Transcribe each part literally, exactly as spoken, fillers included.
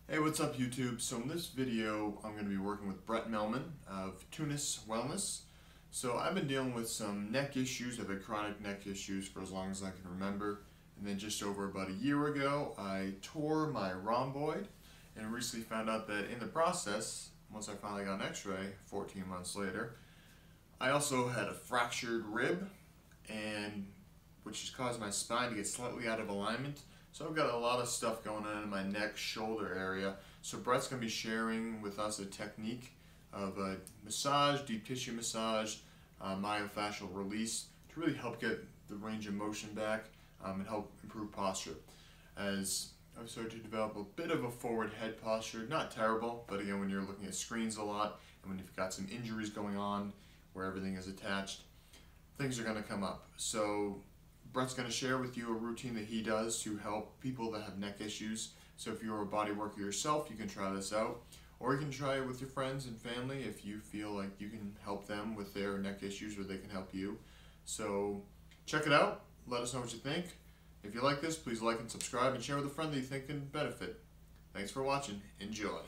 Hey, what's up YouTube? So in this video I'm going to be working with Mehlman of Tuneus Wellness. So I've been dealing with some neck issues. I've had chronic neck issues for as long as I can remember. And then just over about a year ago I tore my rhomboid and recently found out that in the process, once I finally got an x-ray fourteen months later, I also had a fractured rib, and which has caused my spine to get slightly out of alignment. So I've got a lot of stuff going on in my neck, shoulder area. So Brett's going to be sharing with us a technique of a massage, deep tissue massage, uh, myofascial release to really help get the range of motion back um, and help improve posture. As I've started to develop a bit of a forward head posture, not terrible, but again, when you're looking at screens a lot and when you've got some injuries going on where everything is attached, things are going to come up. So Brett's going to share with you a routine that he does to help people that have neck issues. So if you're a body worker yourself, you can try this out. Or you can try it with your friends and family if you feel like you can help them with their neck issues or they can help you. So check it out. Let us know what you think. If you like this, please like and subscribe and share with a friend that you think can benefit. Thanks for watching. Enjoy.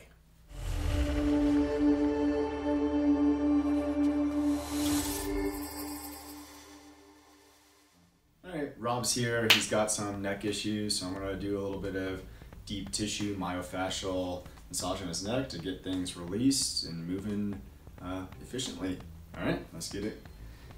Rob's here, he's got some neck issues, so I'm going to do a little bit of deep tissue myofascial massage on his neck to get things released and moving uh, efficiently. Alright, let's get it.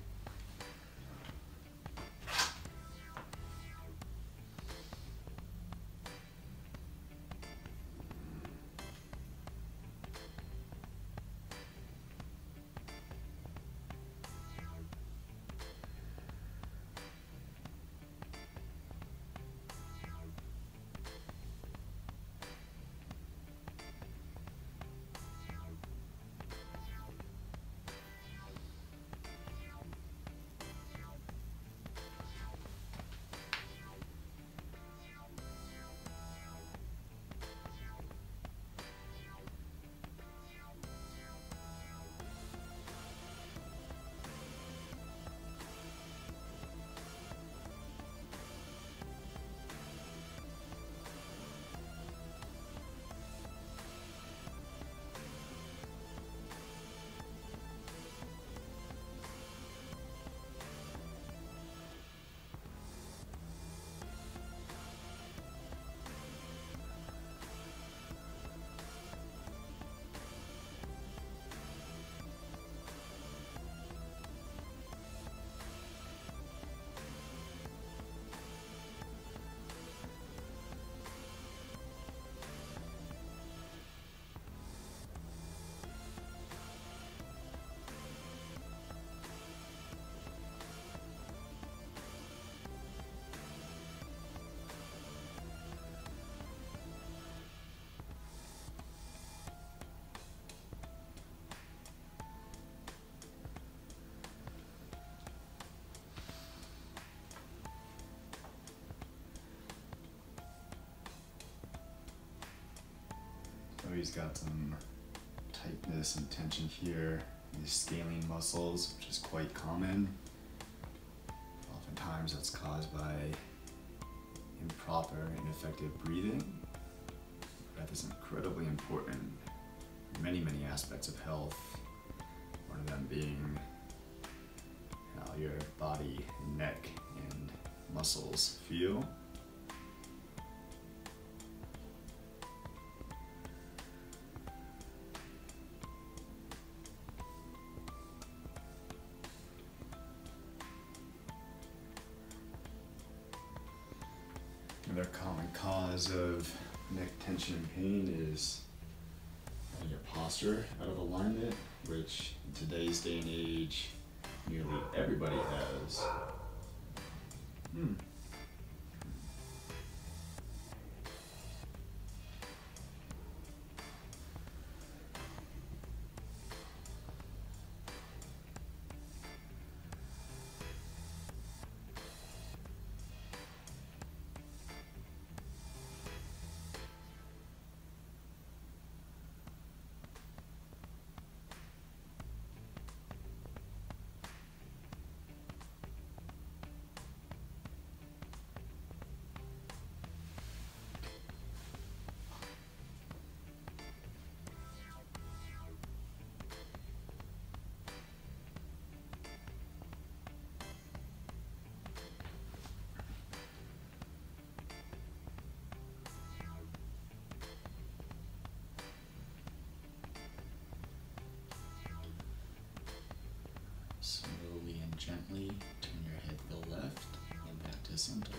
So he's got some tightness and tension here in his scalene muscles, which is quite common. Oftentimes that's caused by improper, ineffective breathing. Breath is incredibly important in many, many aspects of health. One of them being how your body, neck, and muscles feel. Another common cause of neck tension and pain is your posture out of alignment, which in today's day and age, nearly everybody has. Hmm. center.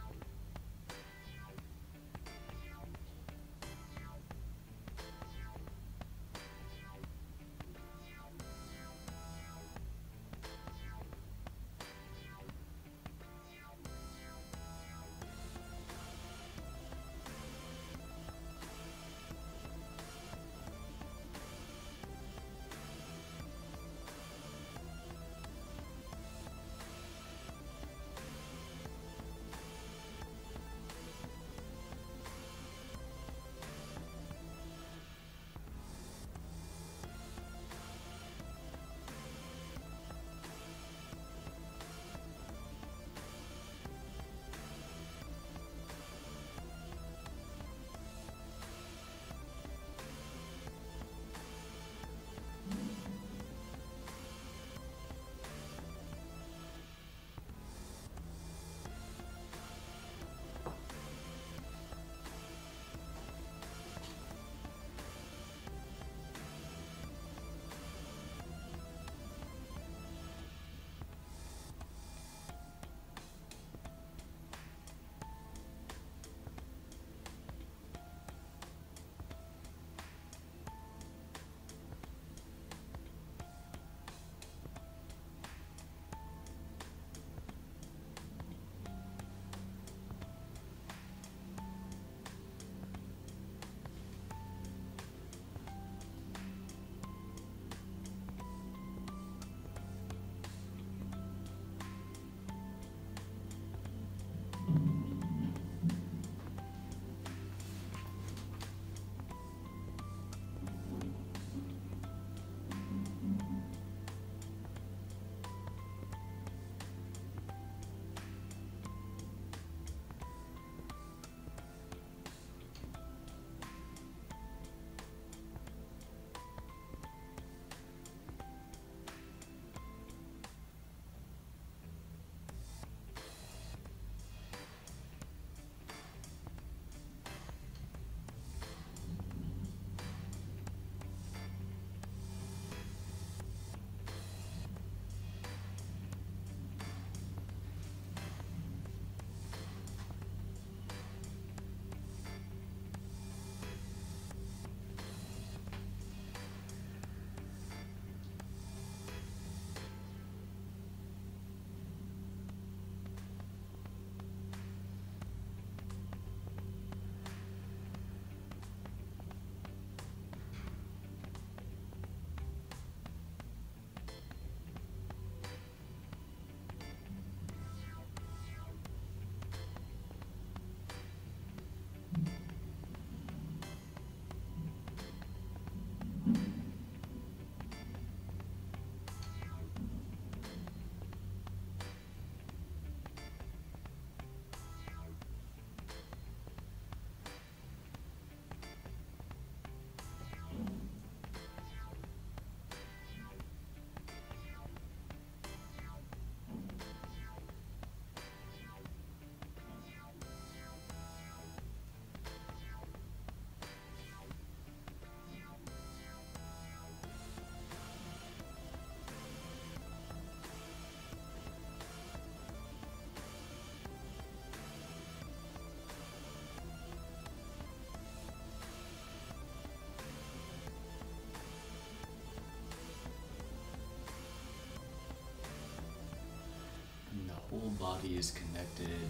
Whole body is connected.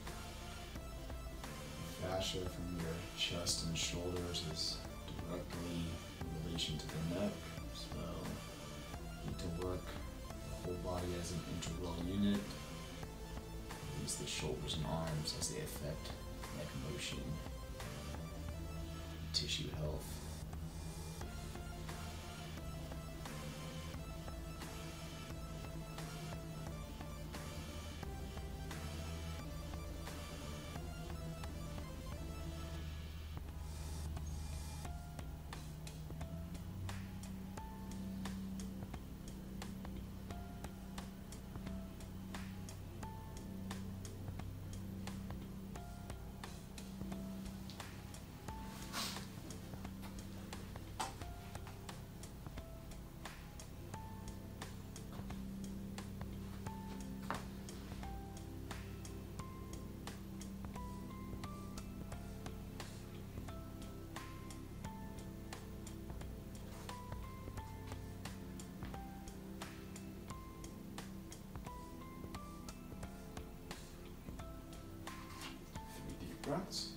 Fascia from your chest and shoulders is directly in relation to the neck, so you need to work the whole body as an integral unit. Use the shoulders and arms as they affect neck motion, tissue health. counts.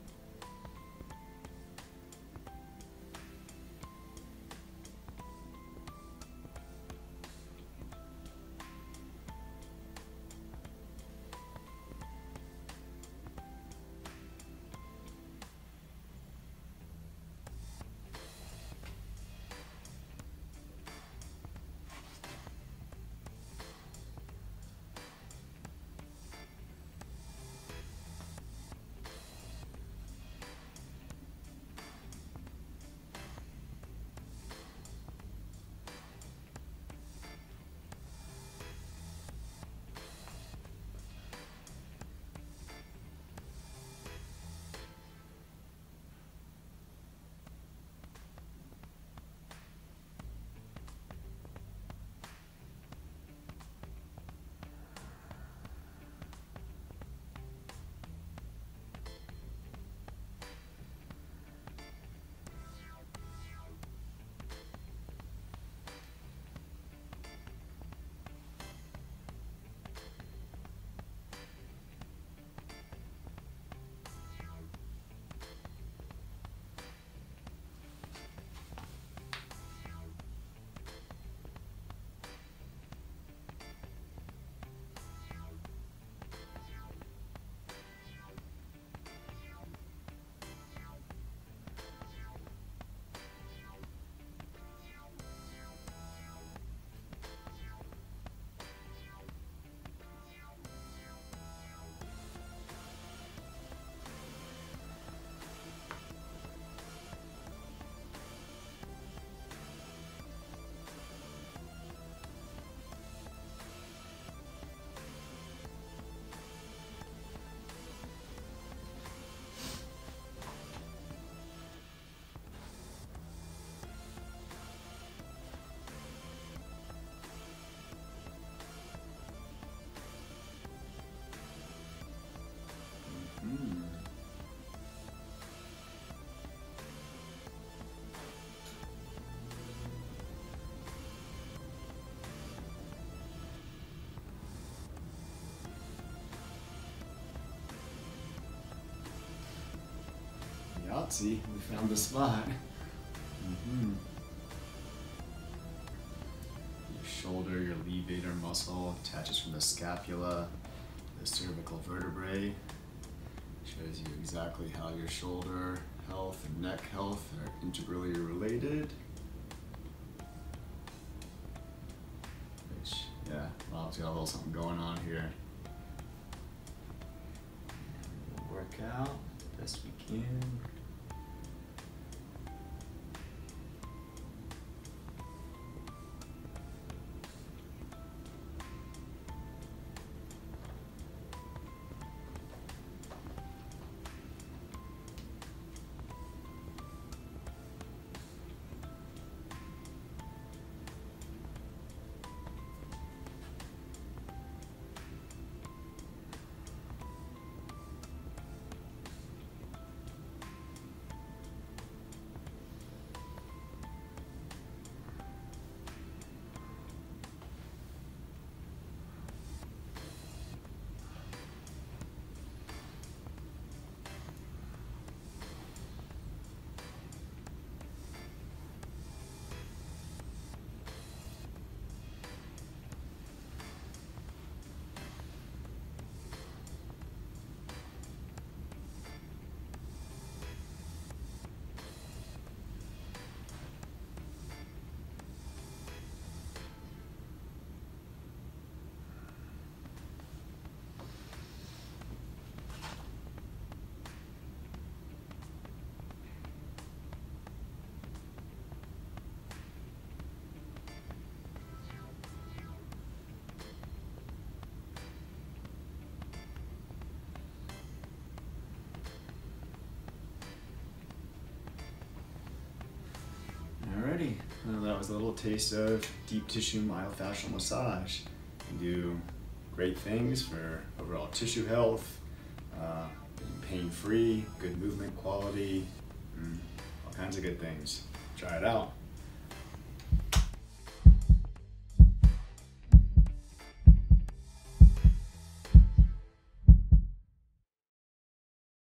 Yahtzee, we found the spot. Mm-hmm. Your shoulder, your levator muscle attaches from the scapula, the cervical vertebrae. Shows you exactly how your shoulder health and neck health are integrally related. Which, yeah, well, we got a little something going on here. We'll work out the best we can. Alrighty, well, that was a little taste of deep tissue myofascial massage. You can do great things for overall tissue health, uh, pain-free, good movement quality, mm, all kinds of good things. Try it out.